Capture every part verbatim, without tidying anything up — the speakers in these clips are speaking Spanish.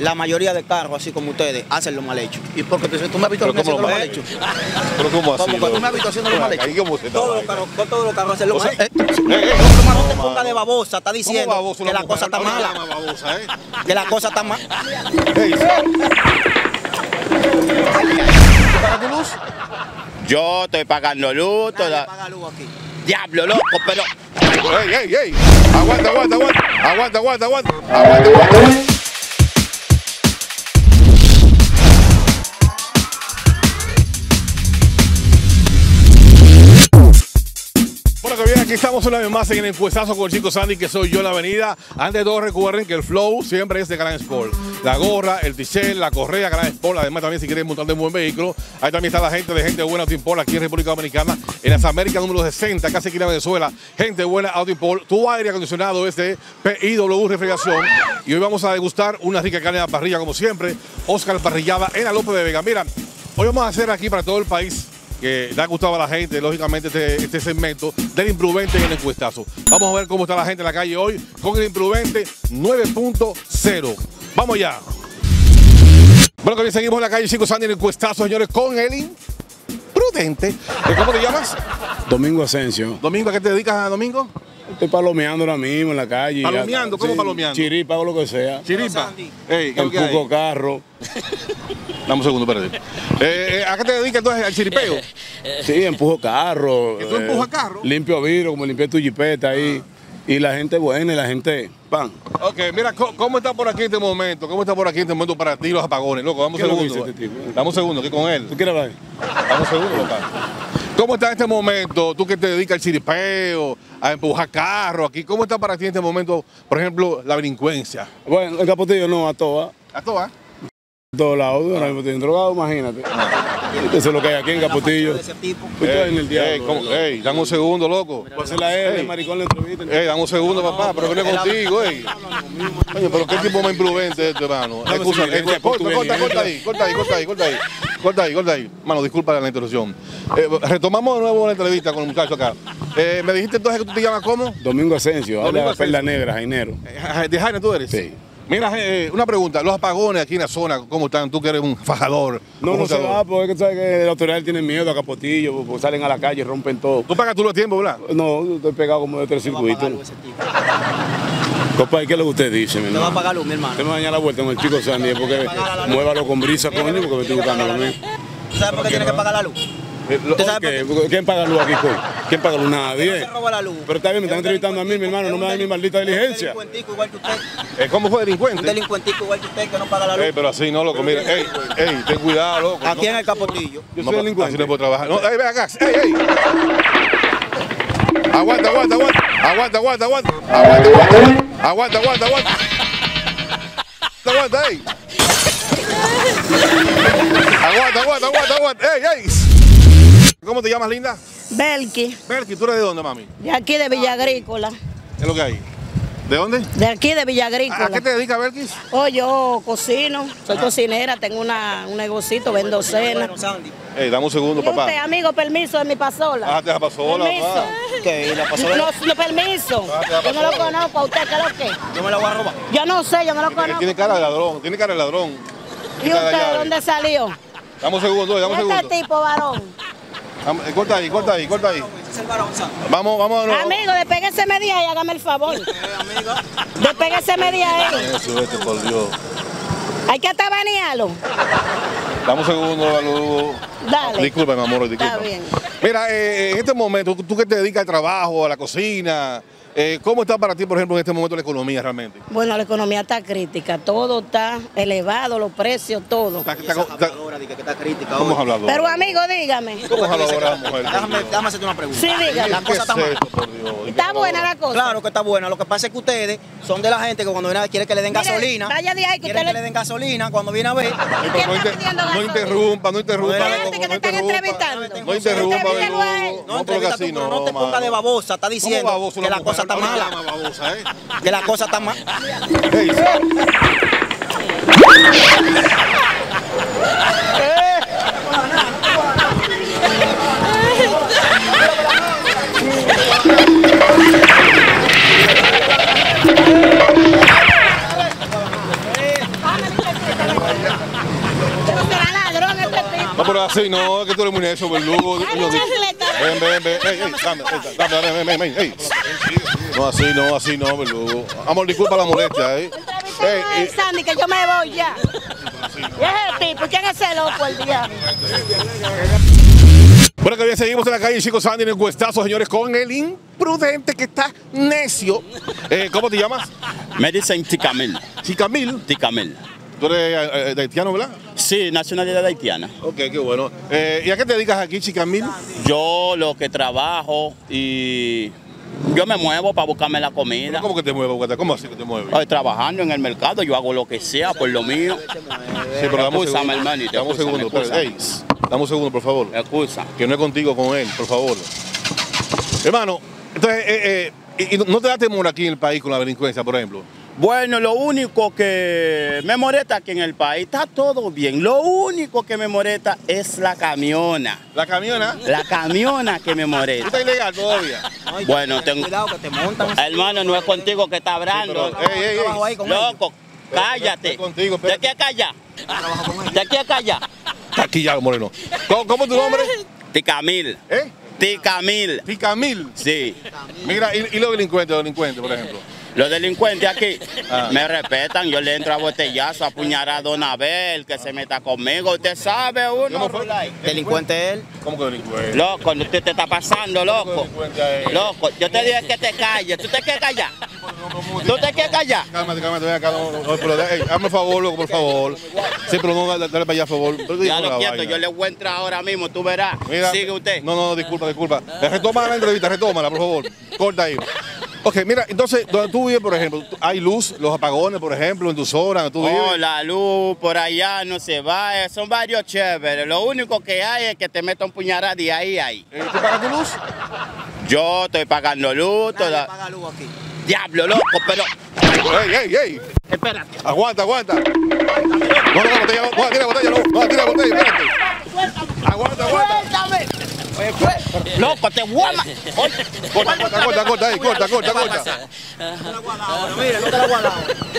La mayoría de carros, así como ustedes, hacen lo mal hecho. ¿Y porque tú, tú me has visto haciendo lo mal hecho? ¿Pero cómo así? Como que tú me has visto haciendo lo mal hecho. Todos los carros, todos los carros hacen lo mal hecho. No te pongas de babosa, está diciendo que la cosa está mala. Que la cosa está mala. ¿Pagas tu luz? Yo estoy pagando luz. Toda... paga luz aquí. Diablo, loco, pero... ¡Ey, ey, ey! Aguanta, aguanta, aguanta. Aguanta, aguanta, aguanta. Aguanta, aguanta. Bueno, que bien, aquí estamos una vez más en el encuestazo con el Chico Sandy, que soy yo en la avenida. Antes de todo, recuerden que el flow siempre es de Gran Sport. La gorra, el t-shirt, la correa, Gran Sport. Además, también si quieren montar de un buen vehículo, ahí también está la gente de Gente Buena Auto Import aquí en República Dominicana, en las Américas número sesenta, casi aquí en Venezuela. Gente Buena Auto Import. Tu aire acondicionado es de P I W Refrigeración. Y hoy vamos a degustar una rica carne a la parrilla, como siempre. Oscar Parrillada en la López de Vega. Mira, hoy vamos a hacer aquí para todo el país, que le ha gustado a la gente, lógicamente, este, este segmento del imprudente en el encuestazo. Vamos a ver cómo está la gente en la calle hoy con el imprudente nueve punto cero. Vamos ya. Bueno, que bien, seguimos en la calle Chico Sandy en el encuestazo, señores, con el imprudente. ¿Cómo te llamas? Domingo Asensio. Domingo, ¿a qué te dedicas, Domingo? Estoy palomeando ahora mismo en la calle. ¿Palomeando? ¿Cómo sí, palomeando? Chiripa o lo que sea. Chiripa. Ey, ¿qué es lo que hay? Empujo carro. Dame un segundo, espérate. Eh, ¿A qué te dedicas entonces? ¿Al chiripeo? Sí, empujo carro. ¿Que tú eh, empujas carro? Limpio vidrio, como limpié tu jipeta ahí. Y la gente buena y la gente, pan. Ok, mira, ¿cómo está por aquí en este momento? ¿Cómo está por aquí en este momento para ti los apagones? Loco, dame un ¿Qué es lo que segundo. dice este tipo? Dame un segundo, aquí con él. ¿Tú quieres hablar? Dame un segundo, loca. ¿Cómo está en este momento? Tú que te dedicas al chiripeo, a empujar carro aquí. ¿Cómo está para ti en este momento, por ejemplo, la delincuencia? Bueno, el Capotillo no, a todas. ¿A todas? A todos lados. Ahora mismo estoy drogado, imagínate. Eso es lo que hay aquí en Capotillo. Usted en el diablo. ¿cómo? Ey, dame un segundo, loco. Pues se la R, maricón, la entrevista. Ey, dame un segundo, papá, pero viene contigo, ey. Oye, pero qué tipo más imprudente este, hermano. Excusa, eh, corta, corta, corta ahí, corta ahí, corta ahí, corta ahí. Corta ahí, corta ahí. Mano, disculpa la interrupción. Eh, retomamos de nuevo la entrevista con el muchacho acá. Eh, me dijiste entonces que tú te llamas ¿cómo? Domingo Asensio, Domingo habla de Asensio. Perla Negra, Jainero. Eh, ¿De Jaina tú eres? Sí. Mira, eh, una pregunta. Los apagones aquí en la zona, ¿cómo están? Tú que eres un fajador. No, un no se boxeador. va, porque sabes que la autoridad tiene miedo a Capotillo, porque salen a la calle, rompen todo. Tú pagas tú los tiempos, ¿verdad? No, estoy pegado como de tres circuitos. Compadre, ¿qué es lo que usted dice, mi No va a hermano? pagar luz, mi hermano. Usted me daña la vuelta con el Chico Sandy, porque muévalo con brisa, coño, porque me estoy buscando lo mío. ¿Tú sabes por qué tiene que pagar la luz? Eh, lo- ¿Usted sabe ¿Qué? ¿Quién paga luz aquí, coño? ¿Quién paga luz? Nadie. Se roba la luz. Pero está bien, me están entrevistando a mí, mi hermano, no me dan mi maldita diligencia. Un delincuentico igual que usted. eh, ¿Cómo fue Un delincuente? delincuentico igual que usted que no paga la luz. Ey, pero así no, loco. Mira, ey, ey, ten cuidado, loco. Aquí en el Capotillo. Yo No, soy delincuente. así no puedo trabajar. No, ey, ven acá. Ey, ey. Aguanta, aguanta, aguanta. Aguanta, aguanta, aguanta. Aguanta, aguanta. Aguanta, aguanta, aguanta. Aguanta, ey. Aguanta, aguanta, aguanta, aguanta. Ey, ey. ¿Cómo te llamas, linda? Belki, Belki, ¿tú eres de dónde, mami? de aquí de Villa Agrícola. ¿Qué es lo que hay? ¿De dónde? De aquí de Villa ¿A qué Agrícola. te dedicas, Belkis? Oh, yo cocino, soy cocinera, tengo una, un negocito, vendo cena. Bueno, Sandy. Ey, dame un segundo, Y usted, papá. amigo, permiso de mi pasola. Ah, te la pasó la Permiso. papá. ¿Qué? ¿La pasó? No, no, permiso. Ah, te la Yo no lo pasola. conozco a usted, ¿qué es lo que? Yo me la voy a robar. Yo no sé, yo no lo Tiene, conozco. tiene cara de ladrón, tiene cara de ladrón. ¿Y cara de usted llave. dónde salió? Dame un segundo, dame un Este segundo. tipo, varón. Dame- eh, Corta ahí, corta ahí, corta ahí. Ese es el varón, Sandy. Vamos, vamos de nuevo. Amigo, despégueseme de ahí, hágame el favor. Despégueseme de ahí. Eso, vete, por Dios. Hay que atabanearlo. Dame un segundo, Lugo. Dale. Disculpa, mi amor, disculpa. Está bien. Mira, eh, en este momento, tú que te dedicas al trabajo, a la cocina, eh, ¿cómo está para ti, por ejemplo, en este momento la economía realmente? Bueno, la economía está crítica, todo está elevado, los precios, todo. Está- Y está- esa está- habladora de que está crítica ¿Cómo hoy. has hablado? Pero amigo, dígame. ¿Cómo has hablado ahora, mujer? Déjame, déjame hacerte una pregunta. Sí, dígame. La ¿Qué cosa es está mala. esto, por Dios? ¿Está buena la cosa? Claro que está buena. Lo que pasa es que ustedes son de la gente que cuando viene a ver quiere que le den Mire, gasolina. vaya de ahí que quieren usted que le- le den gasolina cuando viene a ver. Ey, pero ¿Quién no, está inter- pidiendo no gasolina? interrumpa, no interrumpa. Hay gente loco, que no te están interrumpa. entrevistando. No interrumpa, Entrevístelo a él. Lugo. No, No, porque entrevista así tú, pero no, no te pongas mano. de babosa. Está ¿Cómo diciendo baboso que una la cosa mujer? está No te mala. llamas babosa, ¿eh? Que la cosa está mala. Ey, Será ladrón este tipo. No, pero así no, es que tú eres muy necio, verdugo. Ven, ven, ven, ey, ey, dame, dame, dame, ven, ven, ven, ey. No, así no, así no, verdugo. Amor, disculpa la molestia, eh. Ey, Sandy, que yo me voy ya. ¿Y ese tipo? ¿Quién es ese loco el día? Bueno, que bien, seguimos en la calle Chico Sandy en el encuestazo, señores, con el imprudente que está necio. Eh, ¿Cómo te llamas? Me dicen Ticamil. Chicamil. Ticamil. Tú eres eh, de haitiano, ¿verdad? Sí, nacionalidad haitiana. Ok, qué bueno. Eh, ¿Y a qué te dedicas aquí, Chicamil? Yo lo que trabajo y yo me muevo para buscarme la comida. ¿Cómo que te mueves? ¿Cómo así que te mueves? Estoy trabajando en el mercado, yo hago lo que sea por lo mío. Sí, pero dame un Excúsame, segundo. hermanito, Dame un segundo, excúsame, espérate. Ey, dame un segundo, por favor. Excusa. Que no es contigo, con él, por favor. Hermano, entonces, eh, eh, ¿y no te da temor aquí en el país con la delincuencia, por ejemplo? Bueno, lo único que me molesta aquí en el país, está todo bien. Lo único que me molesta es la camiona. ¿La camiona? La camiona que me ¿Tú molesta. estás ilegal todavía? Bueno, tengo... Cuidado que te montan. Hermano, no es contigo que está hablando. Sí, pero- ey, ey, ey. Trabajo ahí con ellos. Loco, cállate. Estoy contigo, ¿De espérate. qué calla? ¿De qué calla? Aquí ya, Moreno. ¿Cómo, cómo es tu nombre? Ticamil. ¿Eh? Ticamil. Chicamil. Sí. Mira, ¿y, y los delincuentes, los delincuentes, por ejemplo? Los delincuentes aquí Ah. me respetan. Yo le entro a botellazo, a apuñalar a Don Abel, que se meta conmigo. Usted sabe, uno. ¿Cómo fue? Delincuente él. ¿Cómo que delincuente? Loco, usted te está pasando, loco. Delincuente a él. Loco, yo te dije que te calles. ¿Tú te quieres callar? ¿Tú te quieres callar? Cálmate, cálmate, ven acá. No, no, pero, ey, hazme favor, loco, por favor. Sí, pero no, dale para allá, por favor. Pero Ya digo lo la quieto, vaina. yo le voy a entrar ahora mismo, tú verás. Mira, Sigue usted. No, no, disculpa, disculpa. Eh, Retoma la entrevista, retómala, por favor. Corta ahí. Ok, mira, entonces, donde tú vives, por ejemplo, hay luz, los apagones, por ejemplo, en tu zona, donde tú Oh, vives. la luz por allá no se va, eh, son varios chéveres. Lo único que hay es que te metan un puñalada de ahí a ahí. Eh, ¿Tú pagas tu luz? Yo estoy pagando luz, Nadie toda... paga luz aquí. Diablo, loco, pero... ¡Ey, ey, ey! Espérate. Aguanta, aguanta. No, no, no, botella, no, tira botella, no, no, tira botella, espérate. Aguanta, aguanta. Suéltame. Loco, te guama. Oye, Corta, corta, corta, corta ahí, corta, corta, corta. Mira, no te lo he guardado.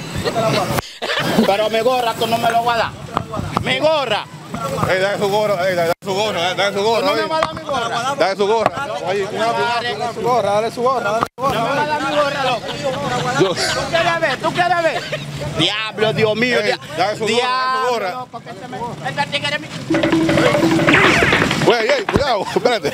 pero mi gorra tú no me lo vas a dar. Mi gorra. Ey, dale su gorra, ey, dale su gorra, dale su gorra. No me oye. vas a dar mi gorra. Dale su gorra. Oye, un apio, un apio, un apio. Gorra, dale su gorra, dale su No me vas a dar mi gorra, loco. ¿Tú quieres ver? ¿Tú quieres ver? Diablo, Dios mío. Ey, dia- dale su gorra, dale su Diablo, gorra. loco, que se me- Este tigre es mi- Güey, ey, cuidado, espérate.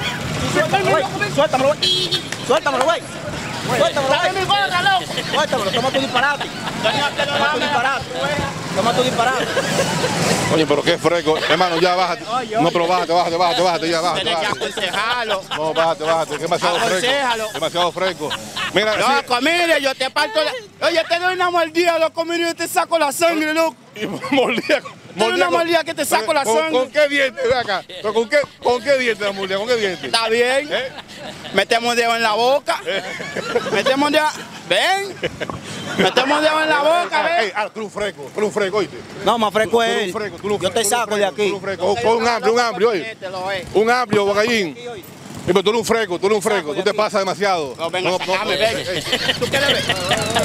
Suéltamelo, güey. Suéltamelo, güey. Suéltamelo, Dame mi güey. gorra, loco. Suéltamelo, toma tu disparate. Señor, que no Toma tu mames. disparate. Toma tu disparate. Oye, pero qué fresco. Hermano, ya bájate. No, pero bájate, bájate, bájate, bájate, ya bájate. Tienes que bájate. aconsejarlo. No, bájate, bájate, que es demasiado fresco. Aconsejalo. Demasiado fresco. Mira, sí, Loco, mire, yo te parto la... Oye, te doy una mordida, loco, mire, yo te saco la sangre, loco. y mordía. Tengo una mordida que te saco la ¿Con, sangre. ¿Con qué diente? Ve acá. ¿Pero ¿Con qué, con qué diente la mordida? ¿Con qué diente? Está bien. ¿Eh? Metemos dedo en la boca. Metemos dedo... Ven. Metemos dedo en la boca, Ey, ven. ah, tú eres un fresco, tú eres un fresco, oíste. No, más fresco Tú es eres él. un fresco, tú eres un Yo fresco, te tú eres saco un de fresco, tú eres aquí. un fresco. Con un amplio, un amplio, oye. Este lo es. Un amplio, bocallín. Y pero tú eres un fresco, tú eres un fresco, tú te pasas demasiado. No, venga, sacame, ven. ey, ey. ¿Tú quieres ver?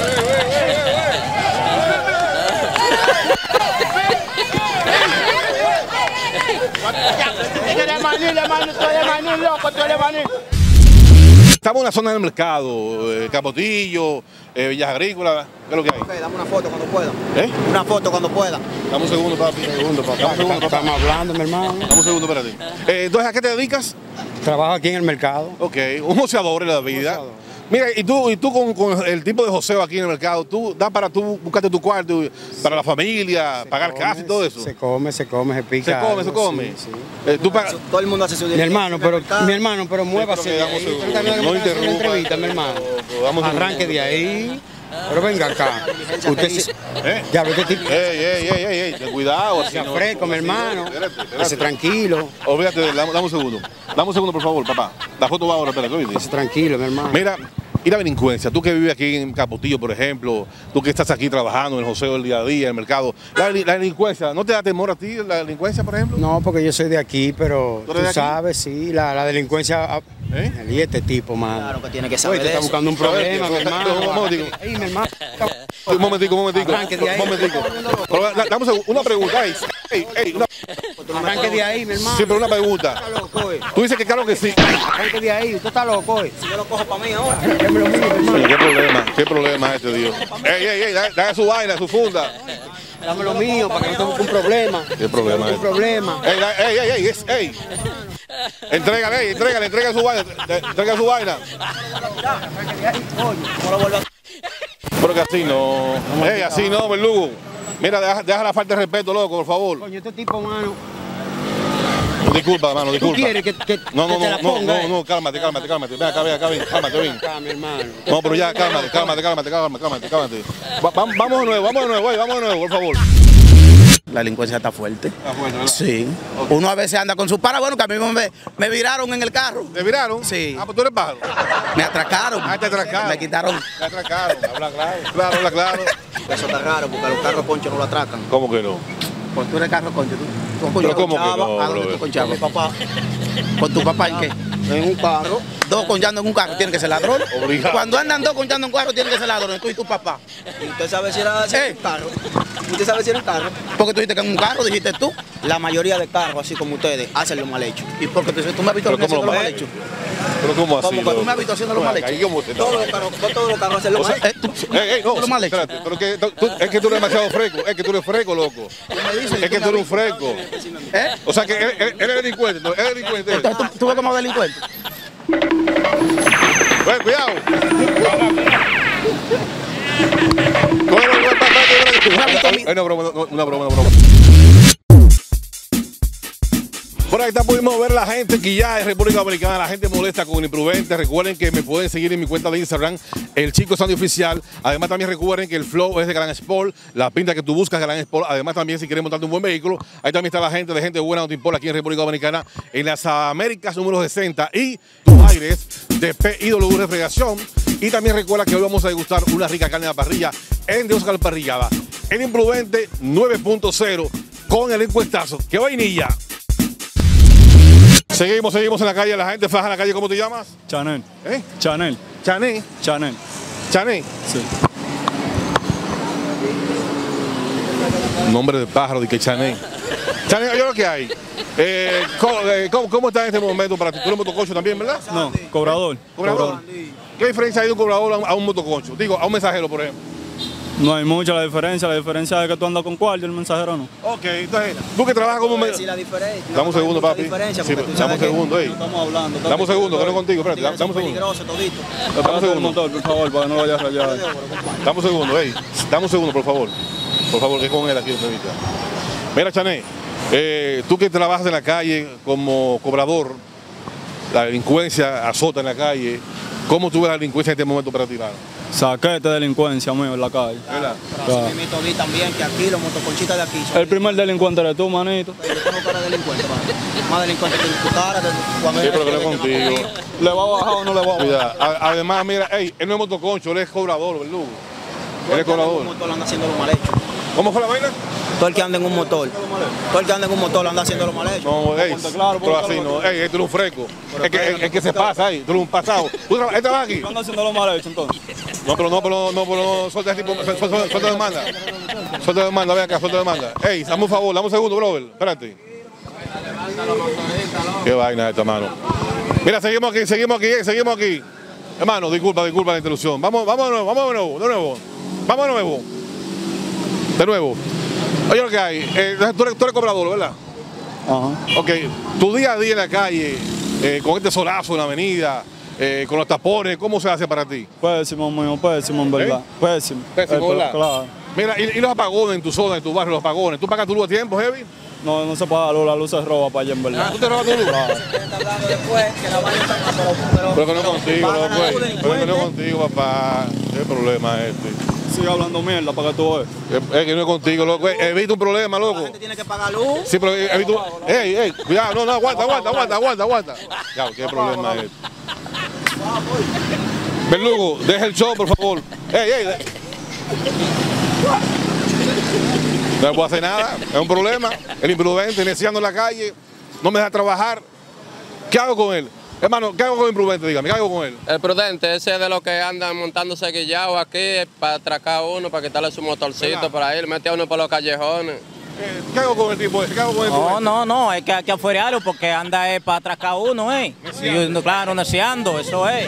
Tú eres manín, hermano, tú eres manín, loco, tú eres manín. Estamos en la zona del mercado, eh, Capotillo, eh, Villas Agrícolas, ¿qué es lo que hay? Ok, dame una foto cuando pueda. ¿Eh? Una foto cuando pueda. Dame un segundo, papi. Un segundo, papá. Dame un segundo, papá. Estamos hablando, mi hermano. Dame un segundo, espérate. Eh, entonces, ¿a qué te dedicas? Trabajo aquí en el mercado. Ok, un joseador en la vida. Mira, y tú, y tú con, con el tipo de joseo aquí en el mercado, ¿tú das para tú buscarte tu cuarto, para la familia, pagar casa y todo eso? Se come, se come, se pica. Se come, se algo, come. sí, sí. Eh, tú pagas- Todo el mundo hace su Mi diligencia hermano, en el pero mercado. mi hermano, pero muévase pero de que ahí. damos un Usted está segundo. viendo que No me está haciendo una interrumpa, entrevista, mi hermano. loco, damos un Arranque segundo. de ahí. Pero venga acá. Usted se... ¿Eh? Ya, este tipo... Ey, ey, ey, ey, ey, ten cuidado. así Sea no- fresco, mi así hermano. no, espérate, espérate. Esté tranquilo. Olvídate, dame, dame un segundo. Dame un segundo, por favor, papá. La foto va ahora, espérate, oíste. Esté tranquilo, mi hermano. Mira, y la delincuencia, tú que vives aquí en Capotillo, por ejemplo, tú que estás aquí trabajando en el joseo del día a día, en el mercado, la, la delincuencia, ¿no te da temor a ti la delincuencia, por ejemplo? No, porque yo soy de aquí, pero ¿Tú tú, eres de aquí? sabes, sí, la, la delincuencia... ¿Eh? Y este tipo, mano. Claro que tiene que Oye, saber te de está eso. buscando un A ver, problema, mi pero- hermano. pero, ¿cómo digo? Ey, mi hermano. Un momentico, un momentico. Arranque de ahí. Un momentico. Pero, da- dame un segundo, una pregunta. Ey, ey, ey, una- Arranque de ahí, mi hermano. sí, pero una pregunta. Está loco, eh. Tú dices que claro que sí. Arranque de ahí, usted está loco, eh. Si yo lo cojo para mí ahora. Déjame lo mío, mi hermano. Sí, ¿qué problema? ¿Qué problema este, Dios? Ey, ey, ey, dale su vaina, su funda. Dame lo mío para que no tenga un problema. ¿Qué problema Un es? problema. Ey, da- ey, ey, ey, es- ey. Entrégale, ey, entrégale, entrega su vaina. te- Entrega su vaina. No lo vuelvo a... Pero que así no. Ey, así no, verdugo. Mira, deja, deja la falta de respeto, loco, por favor. Coño, este tipo, mano. Disculpa, hermano, ¿Tú disculpa. quieres que, que, No, no, que te la no, no, ponga? no, eh? no, cálmate, cálmate, cálmate. Ven acá, ven acá, ven, cálmate, ven. Acá, mi hermano. No, pero ya, cálmate, cálmate, cálmate, cálmate, cálmate, cálmate. Va- va- vamos de nuevo, vamos de nuevo, ey, vamos de nuevo, por favor. La delincuencia está fuerte. Está fuerte, ¿verdad? Sí. Uno a veces anda con su para, bueno, que a mí me, me viraron en el carro. ¿Te viraron? Sí. Ah, pues tú eres pájaro. Me atracaron. Ah, te atracaron. Me quitaron. Te atracaron, habla claro. Claro, habla claro. Eso está raro porque a los carros poncho no lo atracan. ¿Cómo que no? Pues tú eres carro concho. ¿Tú, tú Pero ¿cómo que conchabas? no, ¿A dónde brother? tú conchabas? Mi papá. ¿Con tu papá en qué? En un carro. Dos conchando en un carro, tienen que ser ladrones. Obligado. Cuando andan dos conchando en un carro, tienen que ser ladrones, tú y tu papá. Y usted sabe si era si era Eh. un carro. Usted sabe si era un carro. Porque tú dijiste que en un carro, dijiste tú. La mayoría de carros, así como ustedes, hacen lo mal hecho. ¿Y porque tú, tú me has visto Pero haciendo ¿cómo lo lo mal mal hecho? Pero ¿cómo así? ¿Cómo que tú loco? me has visto haciendo lo mal hecho? Ahí cómo te Todos los carros, todos los carros hacen lo O sea, mal hecho. Eh, tú- Ey, ey, no, lo mal hecho. espérate, pero que, tú- es que tú eres demasiado fresco, es que tú eres fresco, loco. Es que tú eres un fresco. ¿Eh? O sea que él, él- él es delincuente, no, él es delincuente. Entonces tú, tú ves como delincuente. Ven, cuidado. Cógelo, ven, ven, ven, ven, ven. Ay, Una broma, no, una broma, una broma. Por ahí está, pudimos ver la gente que ya en República Dominicana, la gente molesta con el imprudente. Recuerden que me pueden seguir en mi cuenta de Instagram, el Chico Sandy Oficial. Además también recuerden que el flow es de Gran Sport, la pinta que tú buscas Gran Sport. Además también si quieres montarte un buen vehículo, ahí también está la gente de gente buena no te importa aquí en República Dominicana, en las Américas número sesenta y tus aires de P I W Refrigeración. Y también recuerda que hoy vamos a degustar una rica carne a la parrilla en de Oscar Parrillada. El imprudente nueve punto cero con el encuestazo. ¡Qué vainilla! Seguimos, seguimos en la calle, la gente faja en la calle. ¿Cómo te llamas? Chanel. ¿Eh? Chanel. Chané. Chanel. Chané. Sí. Nombre de pájaro, de que Chané. Chané, yo lo que hay. Eh, ¿cómo, eh, cómo, cómo está en este momento para ti? Tú eres motoconcho también, ¿verdad? No, cobrador. ¿Cobrador? ¿Qué diferencia hay de un cobrador a un, a un motoconcho? Digo, a un mensajero, por ejemplo. No hay mucha la diferencia. La diferencia es que tú andas con cuarto y el mensajero no. Ok, entonces, tú que trabajas como Puedo me... decir la diferencia. Dame un segundo, Mucha papi. diferencia, Sí, porque tú dame un sabes que segundo, ey. Estamos hablando. Dame un segundo, que no es contigo, espérate, dame, son dame un segundo. peligrosos toditos. Dame un segundo. el motor, por favor, para que no lo vayas a rayar. Dame un segundo, ey. Dame un segundo, por favor. Por favor, que es con él aquí en entrevista. Mira, Chané, eh, tú que trabajas en la calle como cobrador, la delincuencia azota en la calle, ¿cómo tú ves la delincuencia en este momento para tirar? Saquete de delincuencia mío en la calle. ¿Verdad? Pero así mismo vi también que aquí los motoconchitas de aquí son... El primer delincuente eres tú, manito. Yo tengo cara de delincuente, man. Más delincuente que tu cara. De, cuando Sí, eres- pero que no es contigo. ¿Le va a bajar o no le va a bajar? Cuidado. A- Además, mira, ey, él no es motoconcho, él es cobrador, verdugo. Todo Él el es que anda en cobrador. un motor anda haciendo lo mal hecho. ¿Cómo fue la vaina? Todo el que anda en un motor. Todo el que anda en un motor anda haciendo lo mal hecho. No, ey, ponte claro, pero ponte así claro. no. Ey, este es un fresco. Es que, es que se pasa ahí, tú eres un pasado. ¿Tú traba- él trabaja aquí? ¿Tú andas haciendo lo mal hecho entonces? No, pero no, pero no, pero no, suelta ese tipo, suelta, suelta, suelta demanda. Suelta demanda, ven acá, suelta demanda. Ey, dame un favor, dame un segundo, brother, espérate. Qué vaina esta, mano. Mira, seguimos aquí, seguimos aquí, eh, seguimos aquí. Hermano, disculpa, disculpa la interrupción. Vamos, vamos de nuevo, vamos de nuevo, de nuevo. Vamos de nuevo. De nuevo. Oye, lo que hay, eh, tú, eres, tú eres cobrador, ¿verdad? Ajá. Ok, tu día a día en la calle, eh, con este solazo en la avenida, eh, con los tapones, ¿cómo se hace para ti? Pésimo, mío, pésimo, en verdad. ¿Eh? Pésimo. Pésimo, Eh, ¿verdad? Claro. Mira, y, y los apagones en tu zona, en tu barrio, los apagones. ¿Tú pagas tu luz a tiempo, Heavy? No, no se paga luz, la luz se roba para allá, en verdad. ¿Tú te robas tu luz? Claro. Está hablando después que la vaina está mal, pero- pero- Pero que no es contigo, pagan loco. a eh. los Pero que no es delincuentes. contigo, papá. ¿Qué problema es este? Sigue hablando mierda para que tú veas. Es, es que no es contigo, loco. Eh, Evita un problema, La loco. gente tiene que pagar luz. Sí, pero eh, evita un... Ey, ey, cuidado, no, no, aguanta, aguanta, aguanta, aguanta, aguanta. Ya, ¿qué problema es este? Verdugo, deja el show, por favor. Ey, ey. de- No le puedo hacer nada, es un problema. El imprudente, iniciando en la calle, no me deja trabajar. ¿Qué hago con él? Hermano, ¿qué hago con el imprudente? Dígame, ¿qué hago con él? El prudente, ese es de los que andan montándose guillados aquí para atracar a uno, para quitarle su motorcito ¿verdad? por ahí, le mete a uno por los callejones. Eh, ¿Qué hago con el tipo ese? ¿Qué hago con el No, imprudente? no, no, hay que, hay que afuerearlo porque anda eh, para atracar uno, ¿eh? Y, claro, neceando, eso es.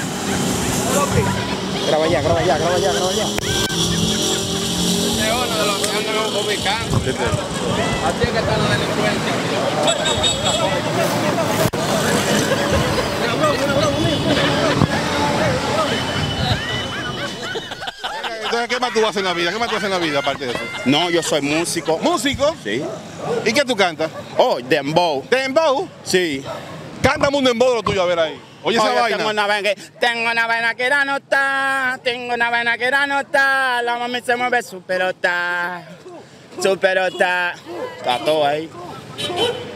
Graba ya, graba ya, graba ya, graba ya. Ese es uno de los que andan ubicando. Así es que están los delincuentes. Entonces, ¿qué más tú haces en la vida? ¿Qué más tú haces en la vida aparte de eso? No, yo soy músico. ¿Músico? Sí. ¿Y qué tú cantas? Oh, dembow. ¿Dembow? Sí. Cántame un dembow de lo tuyo, a ver ahí. Oye, esa Oye, vaina. Tengo una vaina que, tengo una vaina que era nota, tengo una vaina que era nota, la mami se mueve su pelota, su pelota, está todo ahí.